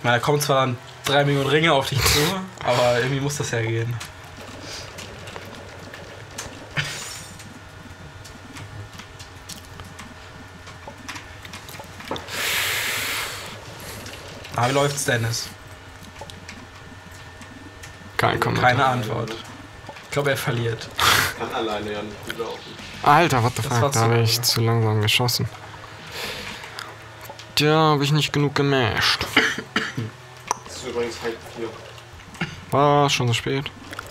Da kommen zwar dann 3 Millionen Ringe auf dich zu, aber irgendwie muss das ja gehen. Wie läuft's, Dennis? Kein Kommentar. Keine Antwort. Ich glaube, er verliert. Kann alleine ja nicht gut laufen. Alter, what the Das war fuck, da zu habe lange. ich zu langsam geschossen. Da habe ich nicht genug gemasht. Das ist übrigens halb 4. War schon so spät.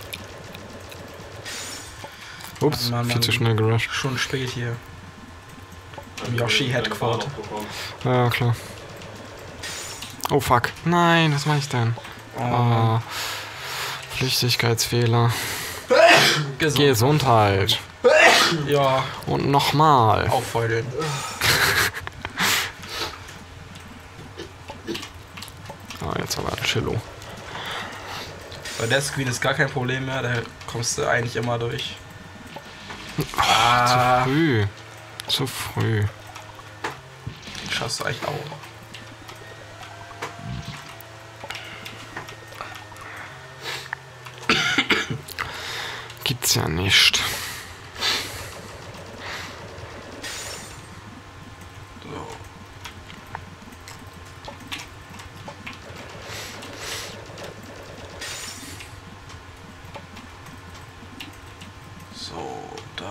Ups, Mann, viel zu Mann. schnell gerusht. Schon spät hier. Im Yoshi Headquarter. Ja, klar. Oh fuck. Nein, was mache ich denn? Oh, Flüchtigkeitsfehler. Gesundheit. Ja, Und nochmal. auffeudeln. Ah, jetzt aber Chillo. Bei der Screen ist gar kein Problem mehr, da kommst du eigentlich immer durch. Zu früh. Zu früh. Schaffst du eigentlich auch. Gibt's ja nicht. So, da.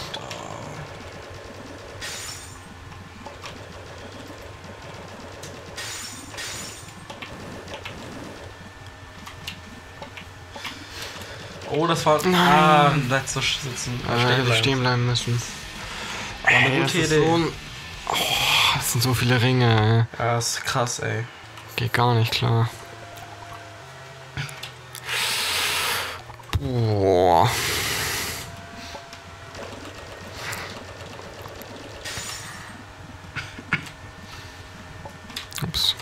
Oh, das war. Nein. Bleib so sitzen. Stehen bleiben müssen. Eine Ey, gute das ist Idee. so ein... Oh, das sind so viele Ringe, ey. Ja, das ist krass, ey. Geht gar nicht klar. Boah. Ups.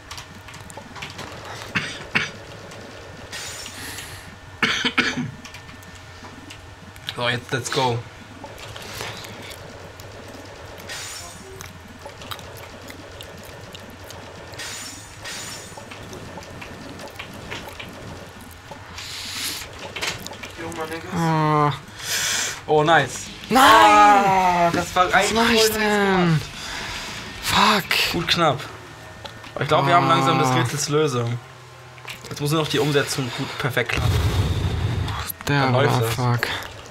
So, jetzt let's go. Ah. Oh, nice. Nein! Das war Was mach ich denn? Fuck. Gut knapp. Aber ich glaube, wir haben langsam des Rätsels Lösung. Jetzt muss nur noch die Umsetzung gut perfekt klappen. Der Dann läuft war das. fuck.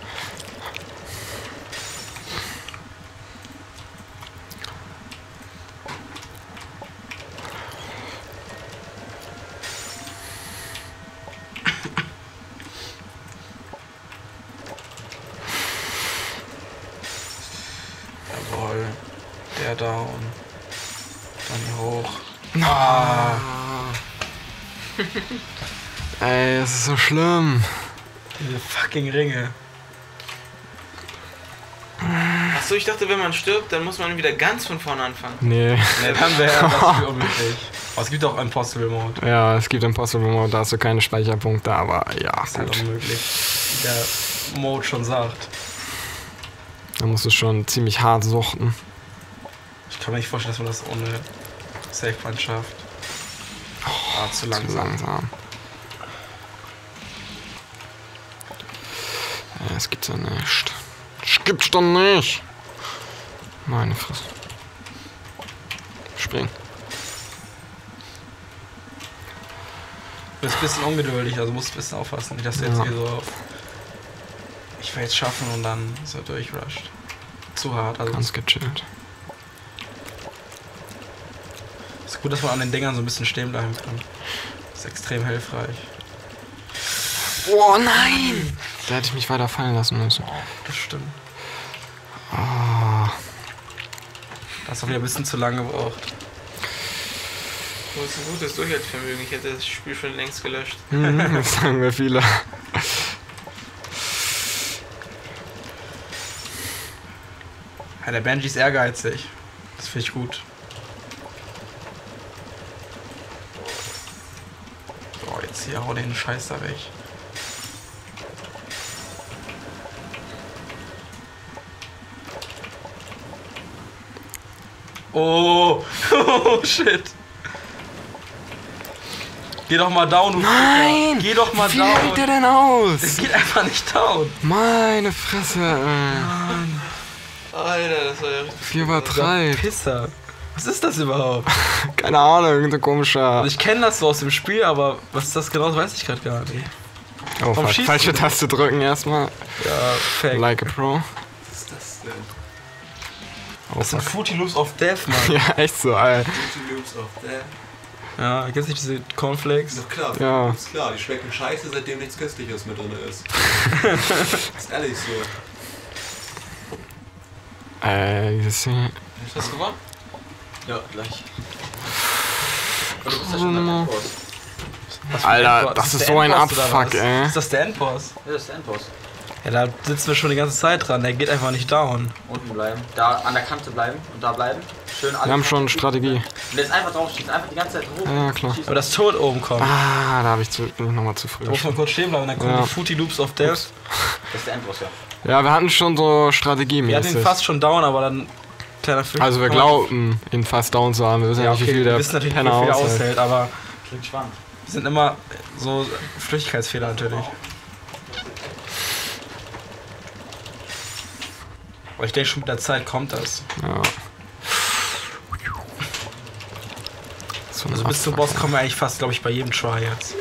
Jawohl. Der down. Dann hier hoch. Ey, es ist so schlimm. Diese fucking Ringe. Achso, ich dachte, wenn man stirbt, dann muss man wieder ganz von vorne anfangen. Nee. Ne, dann wäre das Spiel unmöglich. Aber es gibt auch Impossible Mode. Ja, es gibt Impossible Mode, da hast du keine Speicherpunkte, aber ja, Das ist halt gut. unmöglich. Wie der Mode schon sagt. Da musst du schon ziemlich hart suchten. Ich kann mir nicht vorstellen, dass man das ohne Safe Point schafft. Zu Zu langsam. langsam. Ja, das gibt's ja nicht. Das gibt's doch nicht. Meine Fresse. Spring. Du bist ein bisschen ungeduldig, also musst ein bisschen aufpassen, nicht dass du jetzt Ja. hier so auf ich will jetzt schaffen und dann so durchrusht. Zu hart, also Ganz gechillt. ist gut, dass man an den Dingern so ein bisschen stehen bleiben kann. Ist extrem hilfreich. Oh nein! Da hätte ich mich weiter fallen lassen müssen. Das stimmt. Ah. Das hat wieder ein bisschen zu lange gebraucht. Du hast ein gutes Durchhaltevermögen. Ich hätte das Spiel schon längst gelöscht. Das sagen wir viele. Ja, der Benji ist ehrgeizig. Das finde ich gut. So, jetzt hier, hau den Scheiß da weg. Oh, oh shit. Geh doch mal down, du Nein! Ficker. Geh doch mal Wie hält der down. denn aus? Es geht einfach nicht down. Meine Fresse, Alter, das war ja richtig. Wie übertreibt. Pisser. Was ist das überhaupt? Keine Ahnung, irgendein komischer. Also ich kenne das so aus dem Spiel, aber was das genau ist, weiß ich gerade gar nicht. Oh, fuck. schießt Falsche du? Taste drücken erstmal. Ja, fake. Like a Pro. Was ist das denn? Oh, Das sind fuck. Fruity Loops of Death, Mann. Ja, echt so, Alter. Fruity Loops of Death. Ja, gibt's nicht diese Cornflakes? Doch klar, Ja. ist klar, die schmecken scheiße, seitdem nichts Köstliches mit drin ist. Ist ehrlich so. Das hier. Hast du gewonnen? Ja, gleich. Und du bist ja schon beim Endboss. Was für Alter, Endboss? das ist der so ein Endboss oder Abfuck, was? ey. Ist das der Endboss? Ja, das ist der Endboss. Ja, da sitzen wir schon die ganze Zeit dran. Der geht einfach nicht down. Unten bleiben. Da an der Kante bleiben und da bleiben. Schön alles. Wir haben schon Strategie. Und jetzt einfach drauf schießen. Einfach die ganze Zeit hoch. Ja, klar. Schießen. Aber das Tod oben kommt. Ah, da habe ich bin ich nochmal zu früh. Da muss man kurz stehen bleiben, dann kommen Ja. die Fruity Loops of Death. Das ist der Endboss, ja. Ja, wir hatten schon so Wir hatten strategiemäßig. ihn fast schon down, aber dann kleiner Fisch. Also wir glauben, ihn fast down zu haben. Wir wissen ja, ja, nicht, okay, wie viel wir der wissen natürlich nicht, Penner wie viel er aushält. aushält, aber Klingt spannend. es sind immer so Flüchtigkeitsfehler natürlich. Aber ich denke schon mit der Zeit kommt das. Ja. So ein Also bis zum Abfuck, Boss kommen wir eigentlich fast, glaube ich, bei jedem Try jetzt.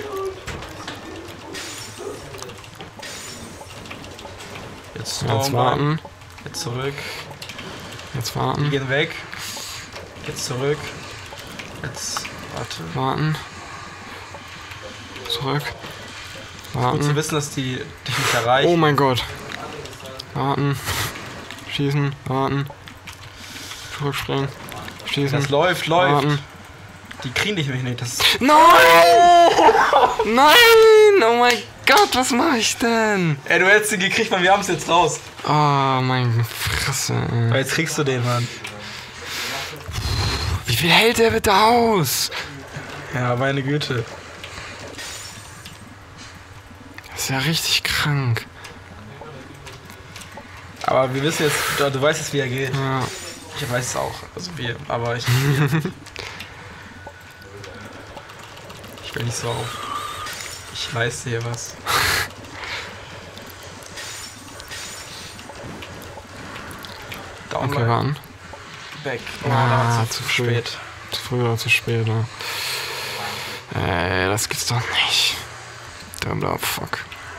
Jetzt, ja. Jetzt warten. Jetzt zurück. Jetzt Die warten. gehen weg. Jetzt zurück. Jetzt warte. Warten. Zurück. Gut zu Warten. wissen, dass die dich nicht erreichen. Oh mein Gott. Warten. Schießen. Warten. Zurückspringen. Schießen. Das läuft, läuft. Warten. Die kriegen dich nämlich nicht. Das ist Nein! Nein! Oh mein Gott, was mache ich denn? Ey, du hättest den gekriegt, Mann. Wir haben es jetzt raus. Oh, mein Fresse. Aber Ey. jetzt kriegst du den, Mann. Wie viel hält der bitte aus? Ja, meine Güte. Das ist ja richtig krank. Aber wir wissen jetzt, du weißt jetzt, wie er geht. Ja. Ich weiß es auch. Also wir, aber ich. Ich will nicht so auf. Ich leiste hier was. Down Okay, warten. Back. Oh, Ah, da war zu zu früh. spät. Zu früh oder zu spät, ne? Das gibt's doch nicht. Der Fuck.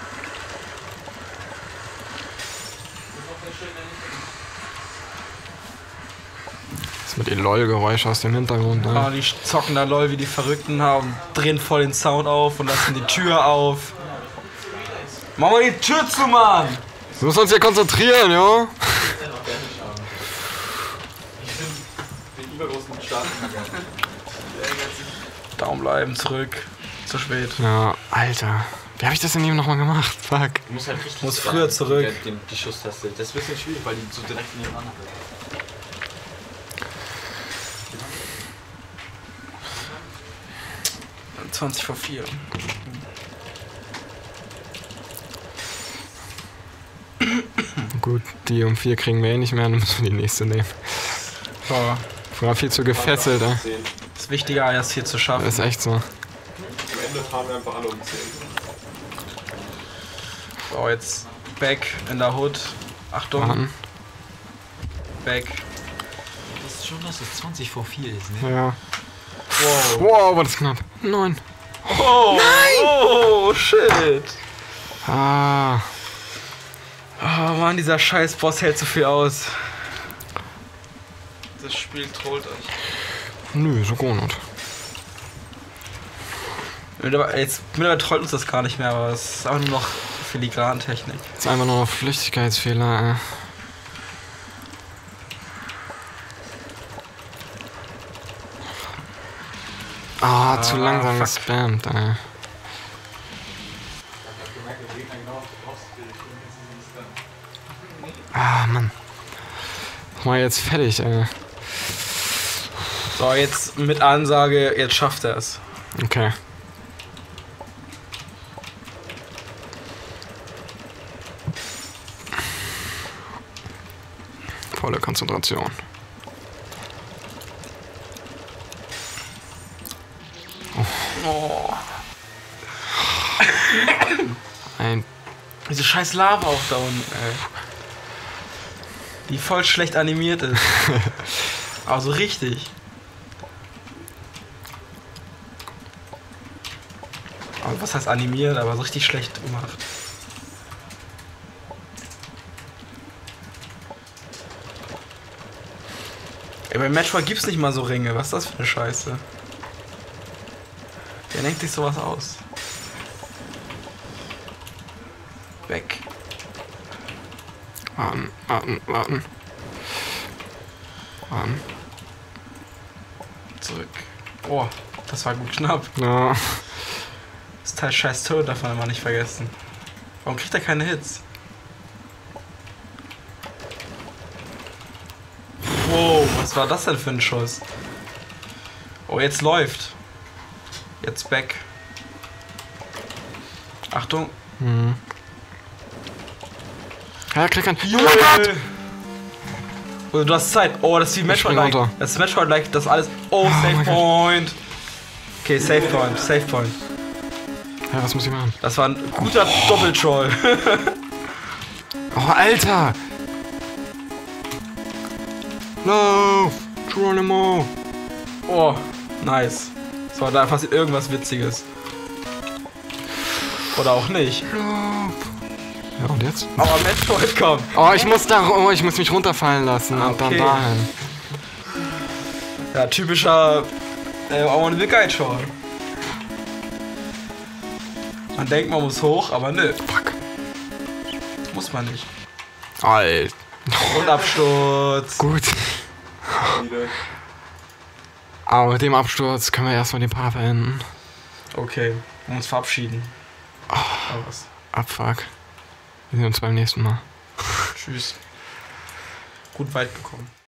Das mit den LOL-Geräusch aus dem Hintergrund, Ah, ne? die zocken da lol wie die Verrückten haben, drehen voll den Sound auf und lassen die Tür auf. Mach mal die Tür zu, Mann! Wir müssen uns hier konzentrieren, jo? Den übergroßen Start. Daumen bleiben, zurück. Zu spät. Ja, Alter. Wie habe ich das denn eben nochmal gemacht? Fuck. Du musst halt richtig. Muss früher zurück. Die Schusstaste. Das ist ein bisschen schwierig, weil die so direkt nebeneinander sind. 20 vor 4. Gut, die um 4 kriegen wir eh nicht mehr, dann müssen wir die nächste nehmen. So, War viel zu gefesselt, ey. ist wichtiger, erst hier zu schaffen. Das ist echt so. Am Ende fahren wir einfach alle um 10. So, jetzt back in der Hood. Achtung, Warten. back. Das ist schon, dass es 20 vor 4 ist, ne? Ja. Wow. Wow, war das knapp. 9. Oh, nein! Oh, shit! Ah. Oh Mann, dieser scheiß Boss hält zu viel aus. Das Spiel trollt euch. Nö, so gar nicht. Mittlerweile trollt uns das gar nicht mehr, aber es ist auch nur noch Filigrantechnik. Das ist einfach nur noch Flüchtigkeitsfehler, ey. Ah, zu langsam fuck. gespammt, ey. Ah, Mann. Mach mal jetzt fertig, ey. So, jetzt mit Ansage, jetzt schafft er es. Okay. Volle Konzentration. Oh. Ein. Diese scheiß Lava auch da unten, ey. Die voll schlecht animiert ist. Also richtig. Aber was heißt animiert, aber so richtig schlecht gemacht. Ey, bei Metroid gibt's nicht mal so Ringe. Was ist das für eine Scheiße? Wer denkt sich sowas aus? Weg. Warten, warten, warten. Warten. Zurück. Oh, das war gut knapp. Ja. Das Teil scheiß Toad darf man immer nicht vergessen. Warum kriegt er keine Hits? Wow, was war das denn für ein Schuss? Oh, jetzt läuft. Jetzt back. Achtung. Mhm. Ja, klick an. Oh, du hast Zeit. Oh, das ist wie Metroid-like. runter. Das ist Metroid-like, das alles. Oh, Save mein Gott. Point. Okay, Save Point, Save Point. Ja, was muss ich machen? Das war ein guter Doppeltroll. Oh, Alter! Lauf! Geronimo! Oh, nice. So, da passiert irgendwas Witziges. Oder auch nicht. Lauf! Ja, und jetzt? Aber Metroid kommt. Oh, ich muss mich runterfallen lassen und dann Okay. dahin. Ja, typischer I wanna be Guide Show. Man denkt, man muss hoch, aber nö. Fuck. Muss man nicht. Alter. Und Absturz. Gut. Wieder. Aber mit dem Absturz können wir erstmal den Part beenden. Okay, wir uns verabschieden. Aber was? Abfuck. Wir sehen uns beim nächsten Mal. Tschüss. Gut weit gekommen.